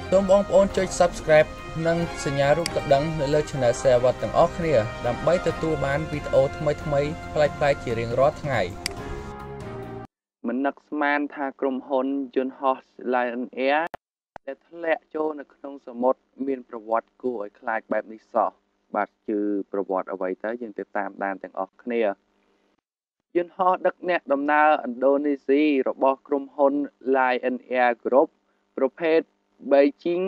សូមបងប្អូនចុច Subscribe និងសញ្ញារូបកណ្ដឹងនៅលើ Channel Savat ទាំងអស់គ្នាដើម្បីទទួលបានវីដេអូថ្មីៗប្លែកៗជារៀងរាល់ថ្ងៃមិននឹកស្មានថាក្រុមហ៊ុនយន្តហោះ Lion Air ដែលធ្លាក់ចូលនៅក្នុងសមុទ្រមានប្រវត្តិគួរឲ្យខ្លាចបែបនេះសោះបាទគឺប្រវត្តិអ្វីទៅយើងទៅតាមដានទាំងអស់គ្នាយន្តហោះដឹកអ្នកដំណើរឥណ្ឌូនេស៊ីរបស់ក្រុមហ៊ុន Lion Air Group ប្រភេទ Beijing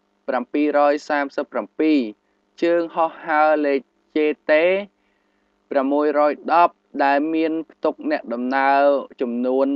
737 ជើងហោះហើរលេខ JT 610 ដែលមានផ្ទុកអ្នកដំណើរចំនួន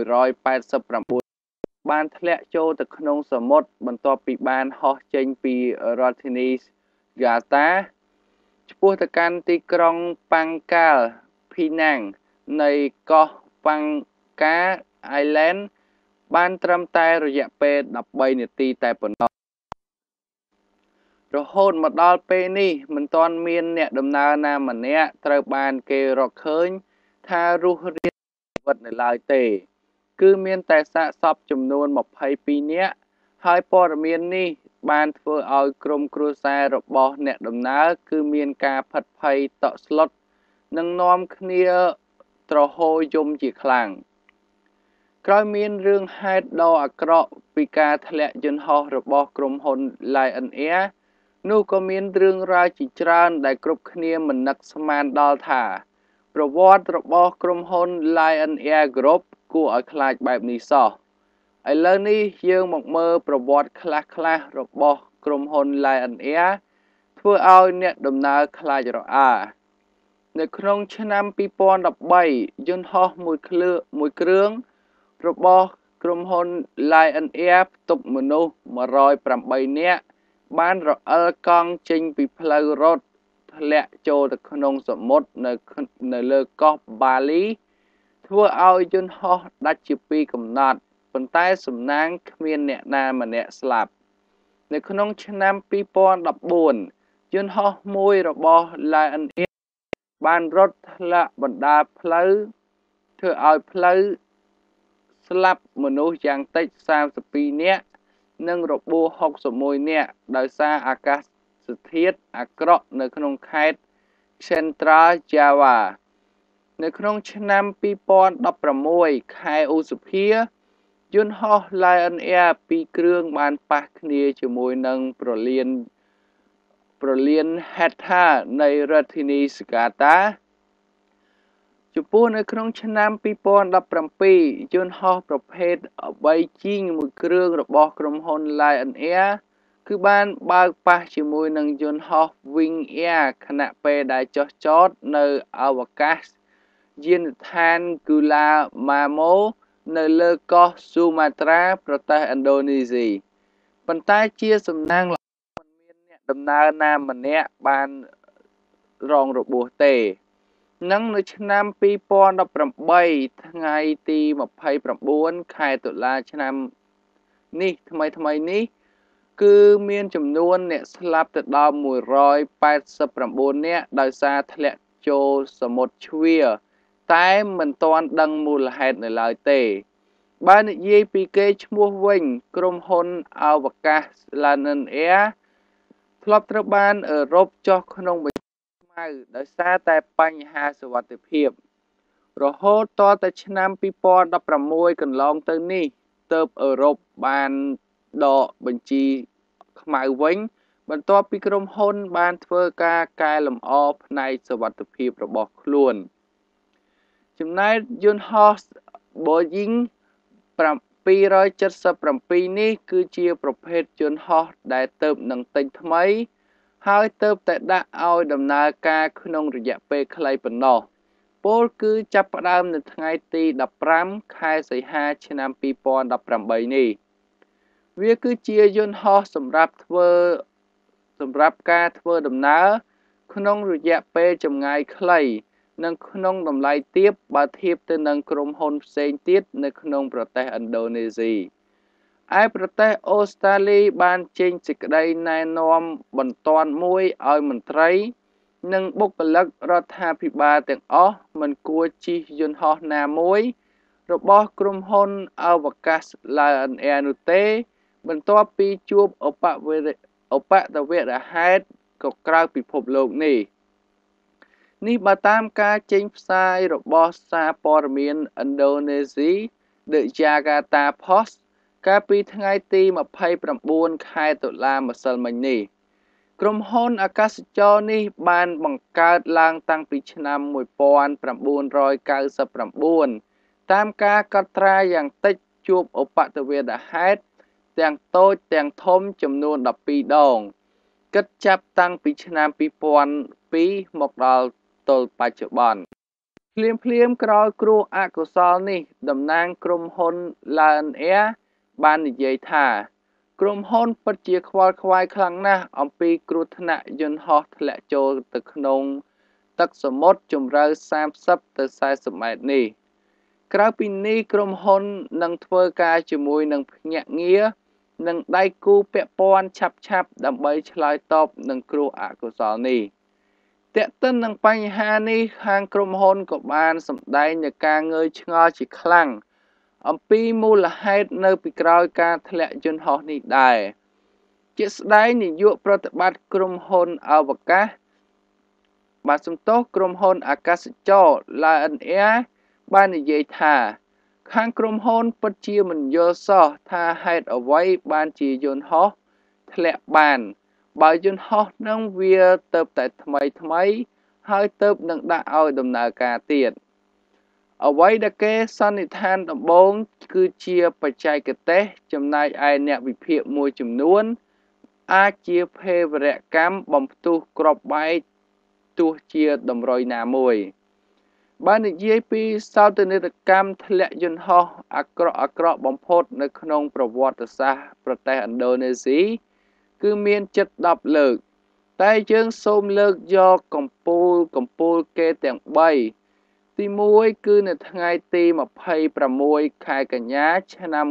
189 បានធ្លាក់ចូលទៅក្នុងសមុទ្របន្ទាប់ពីបានហោះចេញពីរដ្ឋធានី Jakarta ឆ្ពោះទៅកាន់ទីក្រុង Pangkal Pinang នៃកោះ Pangkal Island បានត្រឹមតែរយៈពេល13នាទីតែប៉ុណ្ណោះរហូតមកដល់ពេលនេះមិនទាន់មានអ្នកដំណើរណាម្នាក់ត្រូវបានគេរកឃើញថារស់រានជីវិតនៅឡើយទេគឺមានតែសាកសពចំនួន22នាក់ហើយព័ត៌មាននេះបានធ្វើឲ្យក្រុមគ្រួសាររបស់អ្នកដំណើរគឺមានការផិតភ័យតក់ស្លុតនិងនាំគ្នាទ្រហោយំជាខ្លាំងក្រោយមានរឿងហេតុដ៏អាក្រក់ពីការធ្លាក់យន្តហោះរបស់ក្រុមហ៊ុន Lion Air នោះក៏មានរឿងរ៉ាវជាច្រើនដែលគ្រប់គ្នាមិននឹកស្មានដល់ថាប្រវត្តិរបស់ក្រុមហ៊ុន Lion Air Group គួរឲ្យខ្លាចបែបនេះសោះឥឡូវនេះយើងមកមើលប្រវត្តិខ្លះៗរបស់ក្រុមហ៊ុន Lion Air ធ្វើឲ្យអ្នកដំណើរខ្លាចរអានៅក្នុងឆ្នាំ2013យន្តហោះមួយគ្រឿងរបស់ក្រុមហ៊ុន Lion Air ផ្ទុកមនុស្ស108នាក់បានរអិលកង់ចេញពីផ្លូវរត់ធ្លាក់ចូលទៅក្នុងសមុទ្រនៅលើកោះបាលីធ្វើឲ្យយន្តហោះដាច់ជាពីរកំណត់ប៉ុន្តែសំណាងគ្មានអ្នកណាម្នាក់ស្លាប់នៅក្នុងឆ្នាំ2014យន្តហោះមួយរបស់ Lion Air បានរត់ធ្លាក់បណ្ដាផ្លូវធ្វើឲ្យផ្លូវស្លាប់មនុស្សយ៉ាងតិច32នាក់និងរបួស61នាក់ដោយសារអាកាសធាតុអាក្រក់នៅក្នុងខេត្ត Central Java នៅក្នុងឆ្នាំ2016ខែឧសភាយន្តហោះ Lion Air 2គ្រឿងបានប៉ះគ្នាជាមួយនឹងប្រលាន Hatta នៃរដ្ឋធានី Jakarta ចំពោះនៅក្នុងឆ្នាំ2017យន្តហោះប្រភេទ Beijing មួយគ្រឿងរបស់ក្រុមហ៊ុន Lion Air គឺបានបើកប៉ះជាមួយនឹងយន្តហោះ Wing Air ខណៈពេលដែលចុះចតនៅអវកាសយានដ្ឋាន Gula Mamo នៅលើកោះ Sumatra ប្រទេសឥណ្ឌូនេស៊ីប៉ុន្តែជាសំណាងល្អមិនមានអ្នកដំណើរណាម្នាក់បានរងរបួសទេនិងនៅឆ្នាំ2018ថ្ងៃទី29ខែតុលាឆ្នាំនេះថ្មីនេះគឺមានចំនួនអ្នកស្លាប់ទៅដល់189នាក់ដោយសារធ្លាក់ចូលសមុទ្រជ្វាតែមិនទាន់ដឹងមូលហេតុនៅឡើយទេបើនិយាយពីកេរ្តិ៍ឈ្មោះវិញក្រុមហ៊ុនអវកាស Lion Air ធ្លាប់ត្រូវបានអឺរ៉ុបចុះក្នុងខ្មៅដោយសារតែបញ្ហាសុវត្ថិភាពរហូតតតែឆ្នាំ2016កន្លងទៅនេះទើបអឺរ៉ុបបានដកបញ្ជីខ្មៅវិញបន្ទាប់ពីក្រុមហ៊ុនបានធ្វើការកែលម្អផ្នែកសុវត្ថិភាពរបស់ខ្លួនចំណែកយន្តហោះ Boeing 777 នេះគឺជាប្រភេទយន្តហោះដែលទើបនឹងទិញថ្មីហើយទើបតែដាក់ឲ្យដំណើរការក្នុងរយៈពេលខ្លីប៉ុណ្ណោះពលគឺចាប់ផ្ដើមនៅថ្ងៃទី15ខែសីហាឆ្នាំ2018នេះវាគឺជាយន្តហោះសម្រាប់ការធ្វើដំណើរក្នុងរយៈពេលចម្ងាយខ្លីនិងក្នុងតម្លៃទាបបើធៀបទៅនឹងក្រុមហ៊ុនផ្សេងទៀតនៅក្នុងប្រទេសឥណ្ឌូនេស៊ីឯប្រទេសអូស្ត្រាលីបានចេញសេចក្តីណែនាំបន្ទាន់មួយឲ្យមន្ត្រីនិងបុគ្គលិករដ្ឋាភិបាលទាំងអស់មិនគួរជិះយន្តហោះណាមួយរបស់ក្រុមហ៊ុនអវកាស Lion Air នោះទេបន្ទាប់ពីជួបឧបតវរហេតុក៏ក្រៅពិភពលោកនេះបើតាមការចេញផ្សាយរបស់សារព័ត៌មានឥណ្ឌូនេស៊ី The Jakarta Post កាលពីថ្ងៃទី29 ខែតុលាម្សិលមិញនេះក្រុមហ៊ុនអាកាសចរនេះបានបង្កើតឡើងតាំងពីឆ្នាំ1999តាមការកត់ត្រាយ៉ាងតិចជួបឧបទ្ទវហេតុទាំងតូចទាំងធំចំនួន12ដងគិតចាប់តាំងពីឆ្នាំ2002មកដល់ទល់បច្ចុប្បន្នភ្លាមក្រោយគ្រោះអកុសលនេះតំណាងក្រុមហ៊ុន Lion Air បាននិយាយថាក្រុមហ៊ុនពិតជាខ្វល់ខ្វាយខ្លាំងណាស់អំពីគ្រោះថ្នាក់យន្តហោះធ្លាក់ចូលទៅក្នុងទឹកសមុទ្រជម្រៅ30ទៅ40ម៉ែត្រនេះក្រៅពីនេះក្រុមហ៊ុននឹងធ្វើការជាមួយនឹងភ្នាក់ងារនិងដៃគូពាក់ព័ន្ធឆាប់ដើម្បីឆ្លើយតបនឹងគ្រោះអកុសលនេះទាក់ទិននឹងបញ្ហានេះខាងក្រុមហ៊ុនក៏បានសម្ដែងនូវការងឿងឆ្ងល់ជាខ្លាំងអំពីមូលហេតុនៅពីក្រោយការធ្លាក់យន្តហោះនេះដែរជាក់ស្ដែងនាយកប្រតិបត្តិក្រុមហ៊ុនអវកាសក្រុមហ៊ុនអាកាសចរ Lion Air បាននិយាយថាខាងក្រុមហ៊ុនពិតជាមិនយល់សោះថាហេតុអ្វីបានជាយន្តហោះធ្លាក់បានបើយន្តហោះនឹងវាទៅតែថ្មីហើយទៅនឹងដាក់ឲ្យដំណើរការទៀតអ្វីដែលគេសន្និដ្ឋានដំបូងគឺជាបច្ចេកទេសចំណែកឯអ្នកវិភាគមួយចំនួនអាចជាភេរវកម្មបំផ្ទុះគ្រាប់បែកទោះជាតម្រុយណាមួយបាននិយាយពីសោកនាដកម្មធ្លាក់យន្តហោះអាក្រក់បំផុតនៅក្នុងប្រវត្តិសាស្ត្រប្រទេសឥណ្ឌូនេស៊ីគឺមានជិត10លើកតែយើងសូមលើកយកកំពូលគេទាំង3ទី1គឺនៅថ្ងៃទី26ខែកញ្ញាឆ្នាំ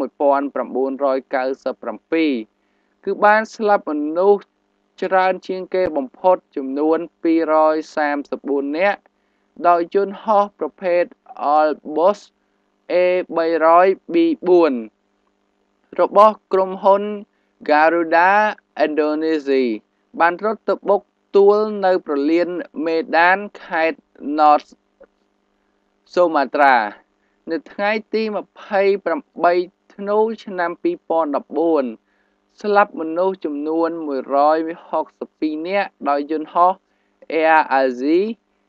1997គឺបានស្លាប់មនុស្សច្រើនជាងគេបំផុតចំនួន234នាក់ដោយយន្តហោះប្រភេទ Airbus A300B4 របស់ក្រុមហ៊ុន Garuda Indonesia បានរត់ទៅបុកទួលនៅព្រលានមេដានខេត្ត North Sumatra នៅថ្ងៃទី28ធ្នូឆ្នាំ2014ស្លាប់មនុស្សចំនួន162នាក់ដោយយន្តហោះ Air Asia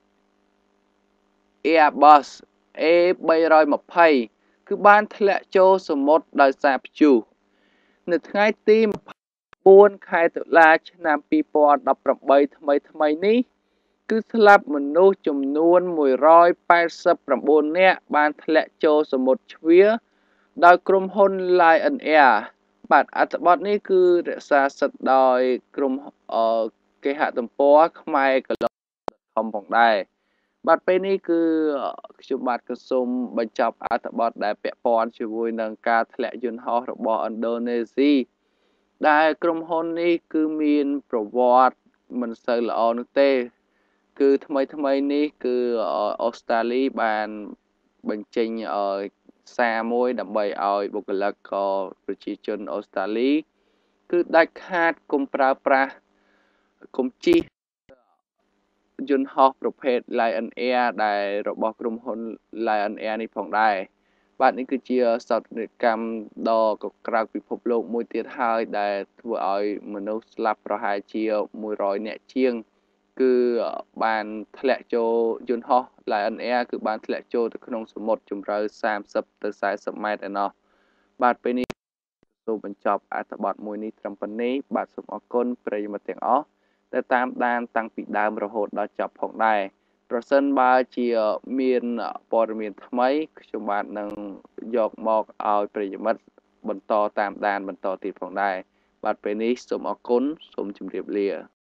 Airbus A320 គឺបានធ្លាក់ចូលសមុទ្រដោយសារព្យុះនៅថ្ងៃទី4ខែតុលាឆ្នាំ2018ថ្មីនេះគឺស្លាប់មនុស្សចំនួន189នាក់បានធ្លាក់ចូលសមុទ្រជ្វាដោយក្រុមហ៊ុន Lion Air បាទអត្ថបទនេះគឺរក្សាសិទ្ធិដោយក្រុមគេហទំព័រខ្មែរកឡុក.com ផងដែរបាទពេលនេះគឺខ្ញុំបាទក៏សូមបញ្ចប់អត្ថបទដែលពាក់ព័ន្ធជាមួយនឹងការធ្លាក់យន្តហោះរបស់ឥណ្ឌូនេស៊ីដែលក្រុមហ៊ុននេះគឺមានប្រវត្តិមិនសូវល្អនោះទេគឺថ្មីនេះគឺអូស្ត្រាលីបានបញ្ចេញសារមួយដើម្បីឲ្យបុគ្គលិកក៏ប្រជាជនអូស្ត្រាលីគឺដាច់ខាតកុំប្រើប្រាស់កុំជិះយន្តហោះប្រភេទ Lion Air ដែលរបស់ក្រុមហ៊ុន Lion Air នេះផងដែរបាទនេះគឺជាសោកនាដកម្មដ៏កក្រើកពិភពលោកមួយទៀតហើយដែលធ្វើឲ្យមនុស្សស្លាប់ប្រហែលជា100នាក់ជាងគឺបានធ្លាក់ចូលយន្តហោះ Lion Air គឺបានធ្លាក់ចូលទៅក្នុងសមុទ្រជម្រៅ30ទៅ40ម៉ែត្រឯណោះបាទពេលនេះសូមបញ្ចប់អត្ថបទមួយនេះត្រឹមប៉ុណ្ណេះបាទសូមអរគុណប្រិយមិត្តទាំងអស់ដែលតាមដានតាំងពីដើមរហូតដល់ចប់ផងដែរប្រសិនបើជាមានព័ត៌មានថ្មីខ្ញុំបាទនឹងយកមកឲ្យប្រិយមិត្តបន្តតាមដានបន្តទៀតផងដែរបាទពេលនេះសូមអរគុណសូមជម្រាបលា